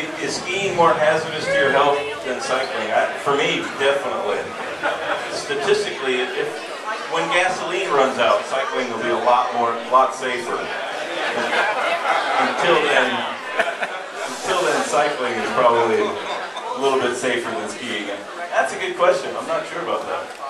Is skiing more hazardous to your health than cycling? For me, definitely. Statistically, when gasoline runs out, cycling will be a lot safer. Until then, cycling is probably a little bit safer than skiing. That's a good question. I'm not sure about that.